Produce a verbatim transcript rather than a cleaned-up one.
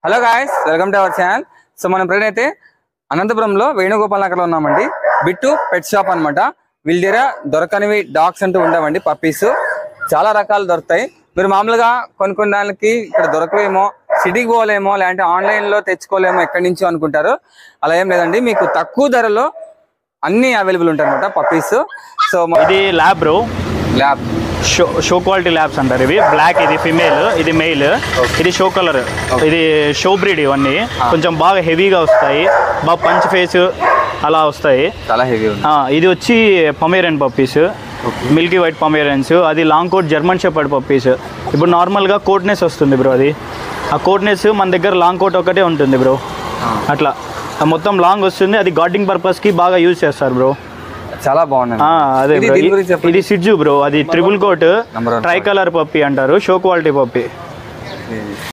Hello guys, welcome to our channel. So మనం ఇప్పుడైతే అనంతపురంలో వేణుగోపాల్ నగర్లో ఉన్నామండి. బిట్టు పెట్ షాప్ అనమాట. వీళ్ళ దగ్గర దొరకనివి డాగ్స్ అంటూ ఉండవండి, పప్పీస్ చాలా రకాలు దొరుకుతాయి. మీరు మామూలుగా కొనుక్కోడానికి ఇక్కడ దొరకవేమో, సిటీకి పోలేమో, లేదంటే ఆన్లైన్ లో తెచ్చుకోలేమో ఎక్కడి నుంచో అనుకుంటారు. అలా ఏం లేదండి, మీకు తక్కువ ధరలో అన్ని అవైలబుల్ ఉంటాయి అనమాట పప్పీస్. సో ఇది lab bro, lab show show quality labs అంటారు ఇవి. బ్లాక్ ఇది ఫిమేల్, ఇది మెయిల్, ఇది షో కలర్, ఇది షో బ్రీడ్. ఇవన్నీ కొంచెం బాగా హెవీగా వస్తాయి, బాగా పంచ్ ఫేస్ అలా వస్తాయి, చాలా హెవీ. ఇది వచ్చి Pomeranian puppies, milky white Pomeranians. అది long coat German shepherd puppies. ఇప్పుడు నార్మల్గా కోట్నెస్ వస్తుంది బ్రో, అది ఆ కోట్నెస్ మన దగ్గర లాంగ్ కోట్ ఒకటే ఉంటుంది బ్రో. అట్లా మొత్తం లాంగ్ వస్తుంది, అది గార్డింగ్ పర్పస్కి బాగా యూజ్ చేస్తారు బ్రో. చాలా బాగుంది. అదే ఇది సిడ్జు బ్రో, అది triple coat tri colour puppy అంటారు, షో క్వాలిటీ పప్పీ.